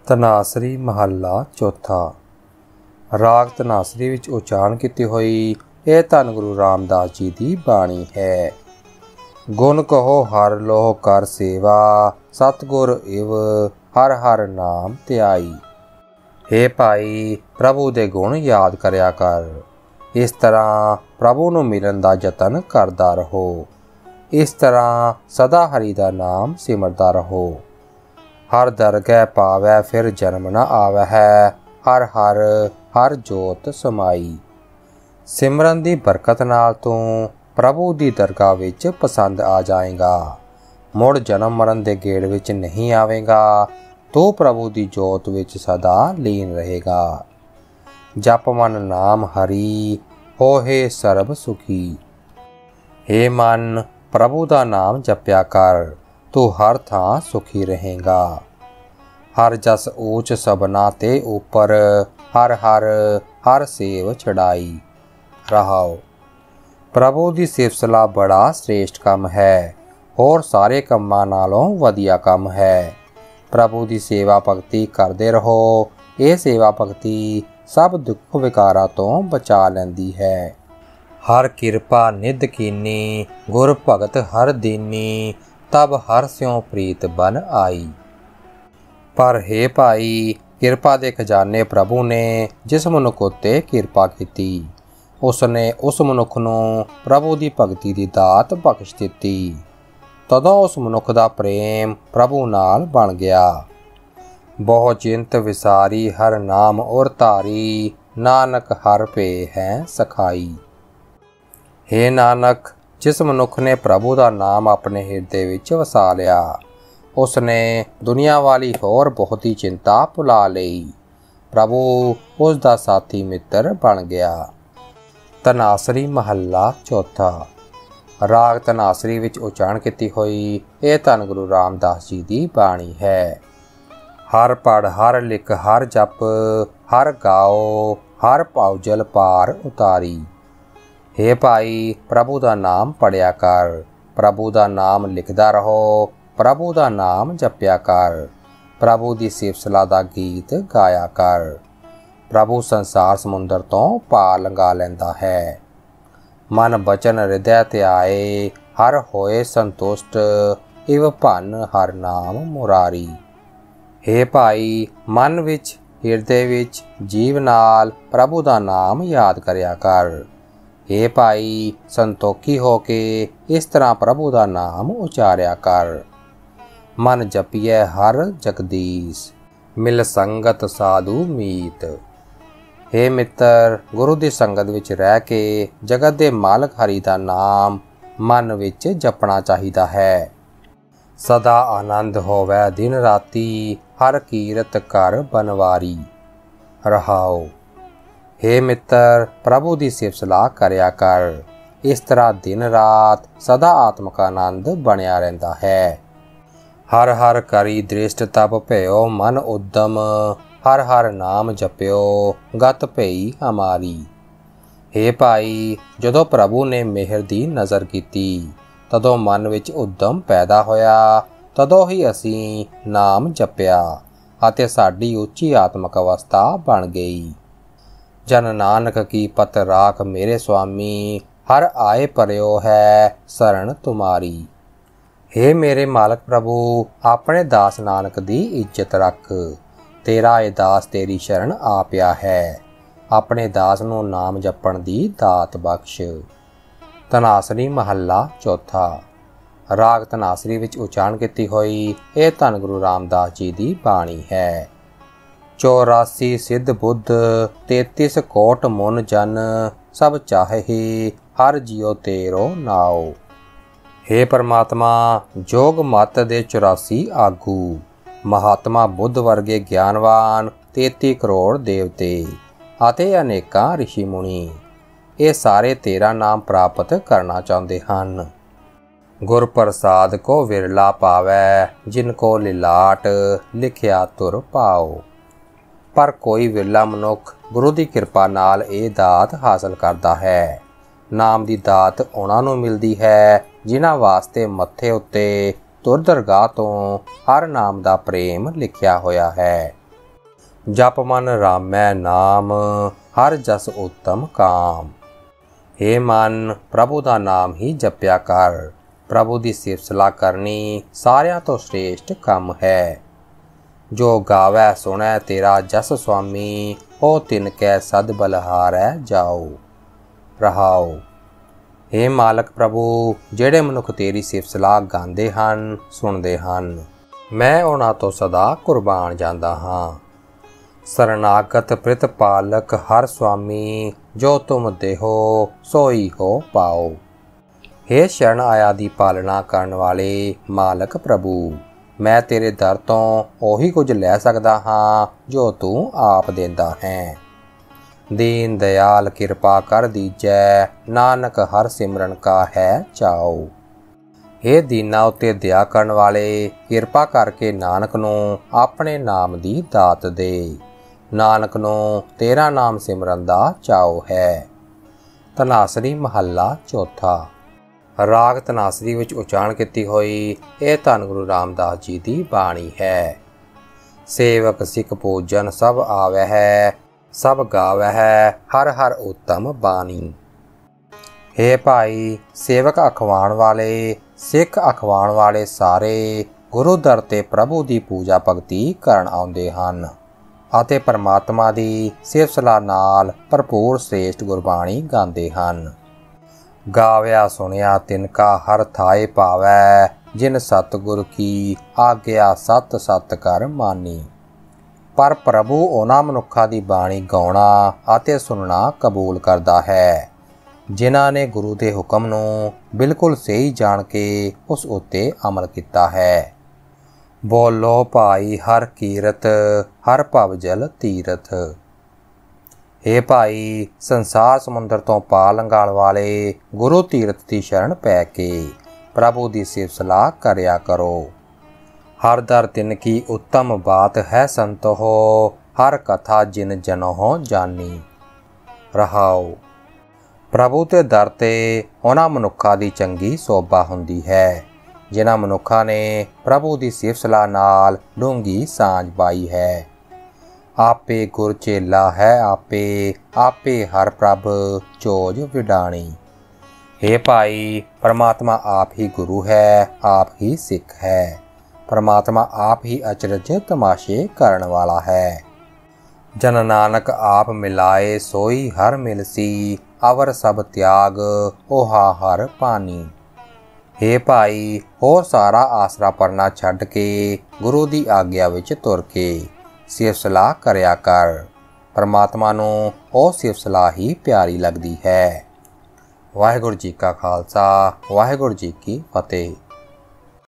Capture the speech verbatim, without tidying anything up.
ਧਨਾਸਰੀ ਮਹੱਲਾ ਚੌਥਾ। ਰਾਗ ਧਨਾਸਰੀ ਵਿੱਚ ਉਚਾਰਨ ਕੀਤੀ ਹੋਈ ਇਹ ਧੰਨ ਗੁਰੂ ਰਾਮਦਾਸ ਜੀ ਦੀ ਬਾਣੀ ਹੈ। ਗੁਣ ਕਹੋ ਹਰ ਲੋਹ ਕਰ ਸੇਵਾ, ਸਤਿਗੁਰ ਇਵ ਹਰ ਹਰ ਨਾਮ ਧਿਆਈ। ਹੇ ਭਾਈ, ਪ੍ਰਭੂ ਦੇ ਗੁਣ ਯਾਦ ਕਰਿਆ ਕਰ। ਇਸ ਤਰ੍ਹਾਂ ਪ੍ਰਭੂ ਨੂੰ ਮਿਲਣ ਦਾ ਯਤਨ ਕਰਦਾ ਰਹੋ। ਇਸ ਤਰ੍ਹਾਂ ਸਦਾ ਹਰੀ ਦਾ ਨਾਮ ਸਿਮਰਦਾ ਰਹੋ। ਹਰ ਦਰਗਹਿ ਪਾਵੈ ਫਿਰ ਜਨਮ ਨ ਆਵੈ ਹੈ, ਹਰ ਹਰ ਹਰ ਜੋਤ ਸਮਾਈ। ਸਿਮਰਨ ਦੀ ਬਰਕਤ ਨਾਲ ਤੂੰ ਪ੍ਰਭੂ ਦੀ ਦਰਗਾਹ ਵਿੱਚ ਪਸੰਦ ਆ ਜਾਏਗਾ। ਮੁੜ ਜਨਮ ਮਰਨ ਦੇ ਗੇੜ ਵਿੱਚ ਨਹੀਂ ਆਵੇਗਾ। ਤੂੰ ਪ੍ਰਭੂ ਦੀ ਜੋਤ ਵਿੱਚ ਸਦਾ ਲੀਨ ਰਹੇਗਾ। ਜਪ ਮਨ ਨਾਮ ਹਰੀ, ਹੋਏ ਸਰਬ ਸੁਖੀ। ਹੇ ਮਨ, ਪ੍ਰਭੂ ਦਾ ਨਾਮ ਜਪਿਆ ਕਰ, ਤੂੰ ਹਰ ਥਾਂ ਸੁਖੀ ਰਹੇਗਾ। ਹਰ ਜਸ ਊਚ ਸਭਨਾ ਤੇ ਉੱਪਰ, ਹਰ ਹਰ ਹਰ ਸੇਵ ਚੜਾਈ। ਰਹਾਓ। ਪ੍ਰਭੂ ਦੀ ਸਿਫਤ ਸਲਾਹ ਬੜਾ ਸ੍ਰੇਸ਼ਟ ਕੰਮ ਹੈ, ਹੋਰ ਸਾਰੇ ਕੰਮਾਂ ਨਾਲੋਂ ਵਧੀਆ ਕੰਮ ਹੈ। ਪ੍ਰਭੂ ਦੀ ਸੇਵਾ ਭਗਤੀ ਕਰਦੇ ਰਹੋ। ਇਹ ਸੇਵਾ ਭਗਤੀ ਸਭ ਦੁੱਖ ਵਿਕਾਰਾਂ ਤੋਂ ਬਚਾ ਲੈਂਦੀ ਹੈ। ਹਰ ਕਿਰਪਾ ਨਿਧ ਕੀਨੀ, ਗੁਰ ਭਗਤ ਹਰ ਦੀਨੀ, ਤਬ ਹਰ ਸਿਉ ਪ੍ਰੀਤ ਬਨ ਆਈ। ਪਰ ਹੇ ਭਾਈ, ਕਿਰਪਾ ਦੇ ਖਜ਼ਾਨੇ ਪ੍ਰਭੂ ਨੇ ਜਿਸ ਮਨੁੱਖ ਉੱਤੇ ਕਿਰਪਾ ਕੀਤੀ, ਉਸਨੇ ਉਸ ਮਨੁੱਖ ਨੂੰ ਪ੍ਰਭੂ ਦੀ ਭਗਤੀ ਦੀ ਦਾਤ ਬਖਸ਼ ਦਿੱਤੀ। ਤਦੋਂ ਉਸ ਮਨੁੱਖ ਦਾ ਪ੍ਰੇਮ ਪ੍ਰਭੂ ਨਾਲ ਬਣ ਗਿਆ। ਬਹੁ ਚਿੰਤ ਵਿਸਾਰੀ ਹਰ ਨਾਮ ਔਰ ਧਾਰੀ, ਨਾਨਕ ਹਰ ਭੇ ਹੈ ਸਖਾਈ। ਹੇ ਨਾਨਕ, ਜਿਸ ਮਨੁੱਖ ਨੇ ਪ੍ਰਭੂ ਦਾ ਨਾਮ ਆਪਣੇ ਹਿਰਦੇ ਵਿੱਚ ਵਸਾ ਲਿਆ, ਉਸਨੇ ਦੁਨੀਆ ਵਾਲੀ ਹੋਰ ਬਹੁਤੀ ਚਿੰਤਾ ਭੁਲਾ ਲਈ। ਪ੍ਰਭੂ ਉਸ ਦਾ ਸਾਥੀ ਮਿੱਤਰ ਬਣ ਗਿਆ। ਧਨਾਸਰੀ ਮਹੱਲਾ ਚੌਥਾ। ਰਾਗ ਧਨਾਸਰੀ ਵਿੱਚ ਉਚਾਰਨ ਕੀਤੀ ਹੋਈ ਇਹ ਧੰਨ ਗੁਰੂ ਰਾਮਦਾਸ ਜੀ ਦੀ ਬਾਣੀ ਹੈ। ਹਰ ਪੜ ਹਰ ਲਿਖ ਹਰ ਜਪ, ਹਰ ਗਾਓ ਹਰ ਭਾਉ ਜਲ ਪਾਰ ਉਤਾਰੀ। ਹੇ ਭਾਈ, ਪ੍ਰਭੂ ਦਾ ਨਾਮ ਪੜਿਆ ਕਰ, ਪ੍ਰਭੂ ਦਾ ਨਾਮ ਲਿਖਦਾ ਰਹੋ, ਪ੍ਰਭੂ ਦਾ ਨਾਮ ਜਪਿਆ ਕਰ, ਪ੍ਰਭੂ ਦੀ ਸਿਫਤ ਸਲਾਹ ਦਾ ਗੀਤ ਗਾਇਆ ਕਰ। ਪ੍ਰਭੂ ਸੰਸਾਰ ਸਮੁੰਦਰ ਤੋਂ ਪਾਰ ਲੰਘਾ ਲੈਂਦਾ ਹੈ। ਮਨ ਬਚਨ ਹਿਰਦੈ ਧਿਆਏ, ਹਰ ਹੋਏ ਸੰਤੁਸ਼ਟ, ਇਵ ਭੰਨ ਹਰ ਨਾਮ ਮੁਰਾਰੀ। ਹੇ ਭਾਈ, ਮਨ ਵਿੱਚ ਹਿਰਦੇ ਵਿੱਚ ਜੀਵ ਨਾਲ ਪ੍ਰਭੂ ਦਾ ਨਾਮ ਯਾਦ ਕਰਿਆ ਕਰ। ਹੇ ਭਾਈ, ਸੰਤੋਖੀ ਹੋ ਕੇ ਇਸ ਤਰ੍ਹਾਂ ਪ੍ਰਭੂ ਦਾ ਨਾਮ ਉਚਾਰਿਆ ਕਰ। ਮਨ ਜਪੀਐ ਹਰ ਜਗਦੀਸ਼, ਮਿਲ ਸੰਗਤ ਸਾਧੂ ਮੀਤ। ਹੇ ਮਿੱਤਰ, ਗੁਰੂ ਦੀ ਸੰਗਤ ਵਿੱਚ ਰਹਿ ਕੇ ਜਗਤ ਦੇ ਮਾਲਕ ਹਰੀ ਦਾ ਨਾਮ ਮਨ ਵਿੱਚ ਜਪਣਾ ਚਾਹੀਦਾ ਹੈ। ਸਦਾ ਆਨੰਦ ਹੋਵੈ ਦਿਨ ਰਾਤੀ, ਹਰ ਕੀਰਤ ਕਰ ਬਨਵਾਰੀ। ਰਹਾਓ। ਹੇ ਮਿੱਤਰ, ਪ੍ਰਭੂ ਦੀ ਸਿਫਤ ਸਲਾਹ ਕਰਿਆ ਕਰ। ਇਸ ਤਰ੍ਹਾਂ ਦਿਨ ਰਾਤ ਸਦਾ ਆਤਮਿਕ ਆਨੰਦ ਬਣਿਆ ਰਹਿੰਦਾ ਹੈ। ਹਰ ਹਰ ਕਰੀ ਦ੍ਰਿਸ਼ਟ ਤਪ ਭਇਓ ਮਨ ਉਦਮ, ਹਰ ਹਰ ਨਾਮ ਜਪਿਓ ਗਤ ਭਈ ਹਮਾਰੀ। ਹੇ ਭਾਈ, ਜਦੋਂ ਪ੍ਰਭੂ ਨੇ ਮਿਹਰ ਦੀ ਨਜ਼ਰ ਕੀਤੀ, ਤਦੋਂ ਮਨ ਵਿੱਚ ਉਦਮ ਪੈਦਾ ਹੋਇਆ। ਤਦੋਂ ਹੀ ਅਸੀਂ ਨਾਮ ਜਪਿਆ ਅਤੇ ਸਾਡੀ ਉੱਚੀ ਆਤਮਿਕ ਅਵਸਥਾ ਬਣ ਗਈ। ਜਨ ਨਾਨਕ ਕੀ ਪਤ ਰਾਖ ਮੇਰੇ ਸੁਆਮੀ, ਹਰ ਆਏ ਪਰਿਓ ਹੈ ਸਰਣ ਤੁਮਾਰੀ। ਹੇ ਮੇਰੇ ਮਾਲਕ ਪ੍ਰਭੂ, ਆਪਣੇ ਦਾਸ ਨਾਨਕ ਦੀ ਇੱਜ਼ਤ ਰੱਖ। ਤੇਰਾ ਇਹ ਦਾਸ ਤੇਰੀ ਸ਼ਰਨ ਆ ਪਿਆ ਹੈ। ਆਪਣੇ ਦਾਸ ਨੂੰ ਨਾਮ ਜਪਣ ਦੀ ਦਾਤ ਬਖਸ਼। ਧਨਾਸਰੀ ਮਹੱਲਾ ਚੌਥਾ। ਰਾਗ ਧਨਾਸਰੀ ਵਿੱਚ ਉਚਾਰਨ ਕੀਤੀ ਹੋਈ ਇਹ ਧੰਨ ਗੁਰੂ ਰਾਮਦਾਸ ਜੀ ਦੀ ਬਾਣੀ ਹੈ। ਚੌਰਾਸੀ ਸਿੱਧ ਬੁੱਧ, ਤੇਤੀਸ ਕੋਟ ਮੁਨ ਜਨ, ਸਭ ਚਾਹੇ ਹਰ ਜਿਉ ਤੇਰੋ ਨਾਉ। ਹੇ ਪਰਮਾਤਮਾ, ਜੋਗ ਮਤ ਦੇ ਚੁਰਾਸੀ ਆਗੂ, ਮਹਾਤਮਾ ਬੁੱਧ ਵਰਗੇ ਗਿਆਨਵਾਨ, ਤੇਤੀ ਕਰੋੜ ਦੇਵਤੇ ਅਤੇ ਅਨੇਕਾਂ ਰਿਸ਼ੀ ਮੁਨੀ, ਇਹ ਸਾਰੇ ਤੇਰਾ ਨਾਮ ਪ੍ਰਾਪਤ ਕਰਨਾ ਚਾਹੁੰਦੇ ਹਨ। ਗੁਰ ਪ੍ਰਸਾਦ ਕੋ ਵਿਰਲਾ ਪਾਵੈ, ਜਿਨ ਕੋ ਲਿਲਾਟ ਲਿਖਿਆ ਤੁਰ ਪਾਓ। ਪਰ ਕੋਈ ਵਿਰਲਾ ਮਨੁੱਖ ਗੁਰੂ ਦੀ ਕਿਰਪਾ ਨਾਲ ਇਹ ਦਾਤ ਹਾਸਲ ਕਰਦਾ ਹੈ। ਨਾਮ ਦੀ ਦਾਤ ਉਹਨਾਂ ਨੂੰ ਮਿਲਦੀ ਹੈ ਜਿਨ੍ਹਾਂ ਵਾਸਤੇ ਮੱਥੇ ਉੱਤੇ ਤੁਰ ਦਰਗਾਹ ਤੋਂ ਹਰ ਨਾਮ ਦਾ ਪ੍ਰੇਮ ਲਿਖਿਆ ਹੋਇਆ ਹੈ। जप मन रामै नाम, हर जस उत्तम काम। हे मन, प्रभु दा नाम ही जपया कर। प्रभु दी सिफत सलाह करनी सारियां तो श्रेष्ठ काम है। जो गावै सुनै तेरा जस स्वामी, ओ तिनकै सद बलहारै जाओ। रहाओ। हे मालक प्रभु, ਜਿਹੜੇ ਮਨੁੱਖ ਤੇਰੀ ਸਿਫਤ ਸਲਾਹ ਗਾਉਂਦੇ ਹਨ, ਸੁਣਦੇ ਹਨ, ਮੈਂ ਉਹਨਾਂ ਤੋਂ ਸਦਾ ਕੁਰਬਾਨ ਜਾਂਦਾ ਹਾਂ। शरणागत प्रतिपालक हर स्वामी, जो तुम देहो सोई हो पाओ। हे शरण आया दी पालना करन वाले मालक प्रभु, मैं तेरे दर तो ਉਹੀ ਕੁਝ ਲੈ ਸਕਦਾ ਹਾਂ ਜੋ ਤੂੰ ਆਪ ਦਿੰਦਾ ਹੈ। दीन दयाल किरपा कर दीजै, नानक हर सिमरन का है चाओ। हे दीना उत्ते दया करन वाले, किरपा करके नानक ਨੂੰ ਆਪਣੇ ਨਾਮ ਦੀ ਦਾਤ ਦੇ। ਨਾਨਕ ਨੂੰ ਤੇਰਾ ਨਾਮ ਸਿਮਰਨ ਦਾ ਚਾਉ ਹੈ। ਧਨਾਸਰੀ ਮਹੱਲਾ ਚੌਥਾ। ਰਾਗ ਧਨਾਸਰੀ ਵਿੱਚ ਉਚਾਰਨ ਕੀਤੀ ਹੋਈ ਇਹ ਧੰਨ ਗੁਰੂ ਰਾਮਦਾਸ ਜੀ ਦੀ ਬਾਣੀ ਹੈ। ਸੇਵਕ ਸਿੱਖ ਪੂਜਨ ਸਭ ਆਵੈ ਹੈ, ਸਭ ਗਾਵੈ ਹੈ ਹਰ ਹਰ ਉੱਤਮ ਬਾਣੀ। हे ਭਾਈ, ਸੇਵਕ ਅਖਵਾਉਣ ਵਾਲੇ, ਸਿੱਖ ਅਖਵਾਉਣ ਵਾਲੇ ਸਾਰੇ ਗੁਰੂ ਦਰ ਤੇ ਪ੍ਰਭੂ ਦੀ ਪੂਜਾ ਭਗਤੀ ਕਰਨ ਆਉਂਦੇ ਹਨ ਅਤੇ ਪਰਮਾਤਮਾ ਦੀ ਸਿਫਤ ਸਲਾਹ ਨਾਲ ਭਰਪੂਰ ਸ੍ਰੇਸ਼ਟ ਗੁਰਬਾਣੀ ਗਾਉਂਦੇ ਹਨ। ਗਾਵਿਆ ਸੁਣਿਆ ਤਿਨਕਾ ਹਰ ਥਾਏ ਭਾਵੈ, ਜਿਨ ਸਤਿਗੁਰ ਕੀ ਆਗਿਆ ਸਤ ਸਤ ਕਰ ਮਾਨੀ। ਪਰ ਪ੍ਰਭੂ ਉਹਨਾਂ ਮਨੁੱਖਾਂ ਦੀ ਬਾਣੀ ਗਾਉਣਾ ਅਤੇ ਸੁਣਨਾ ਕਬੂਲ ਕਰਦਾ ਹੈ ਜਿਨ੍ਹਾਂ ਨੇ ਗੁਰੂ ਦੇ ਹੁਕਮ ਨੂੰ ਬਿਲਕੁਲ ਸਹੀ ਜਾਣ ਕੇ ਉਸ ਉੱਤੇ ਅਮਲ ਕੀਤਾ ਹੈ। ਬੋਲੋ ਭਾਈ ਹਰ ਕੀਰਤ, ਹਰ ਭਵ ਜਲ ਤੀਰਥ। हे ਭਾਈ, ਸੰਸਾਰ ਸਮੁੰਦਰ ਤੋਂ ਪਾਰ ਲੰਘਾਉਣ ਵਾਲੇ ਗੁਰੂ ਤੀਰਥ ਦੀ ਸ਼ਰਨ ਪੈ ਕੇ ਪ੍ਰਭੂ ਦੀ ਸਿਫਤ ਸਲਾਹ ਕਰਿਆ ਕਰੋ। ਹਰ ਦਰ ਤਿਨ ਕੀ ਉੱਤਮ ਬਾਤ ਹੈ ਸੰਤੋ, ਹਰ ਕਥਾ ਜਿਨ ਜਨੋ ਜਾਨੀ। ਰਹਾਓ। ਪ੍ਰਭੂ ਦੇ ਦਰ ਤੇ ਉਹਨਾਂ ਮਨੁੱਖਾਂ ਦੀ ਚੰਗੀ ਸੋਭਾ ਹੁੰਦੀ ਹੈ ਜਿਨ੍ਹਾਂ ਮਨੁੱਖਾਂ ਨੇ ਪ੍ਰਭੂ ਦੀ ਸਿਫਤ ਸਲਾਹ ਨਾਲ ਡੂੰਘੀ ਸਾਂਝ ਪਾਈ ਹੈ। ਆਪੇ ਗੁਰ ਚੇਲਾ ਹੈ ਆਪੇ, ਆਪੇ ਹਰ ਪ੍ਰਭ ਚੋਜ ਵਿਡਾਣੀ। हे ਭਾਈ, ਪਰਮਾਤਮਾ ਆਪ ਹੀ ਗੁਰੂ ਹੈ, ਆਪ ਹੀ ਸਿੱਖ ਹੈ। ਪਰਮਾਤਮਾ ਆਪ ਹੀ ਅਚਰਜ ਤਮਾਸ਼ੇ ਕਰਨ ਵਾਲਾ ਹੈ। ਜਨ ਨਾਨਕ ਆਪ ਮਿਲਾਏ ਸੋਈ ਹਰ ਮਿਲਸੀ, ਅਵਰ ਸਭ ਤਿਆਗ ਓਹਾ ਹਰ ਪਾਣੀ। हे ਭਾਈ, ਹੋਰ ਸਾਰਾ ਆਸਰਾ ਪਰਨਾ ਛੱਡ ਕੇ ਗੁਰੂ ਦੀ ਆਗਿਆ ਵਿੱਚ ਤੁਰ ਕੇ ਸਿਫਤ ਸਲਾਹ ਕਰਿਆ ਕਰ। ਪਰਮਾਤਮਾ ਨੂੰ ਉਹ ਸਿਫਤ ਸਲਾਹ ਹੀ ਪਿਆਰੀ ਲੱਗਦੀ ਹੈ। ਵਾਹਿਗੁਰੂ ਜੀ ਕਾ ਖਾਲਸਾ, ਵਾਹਿਗੁਰੂ ਜੀ ਕੀ ਫਤਿਹ।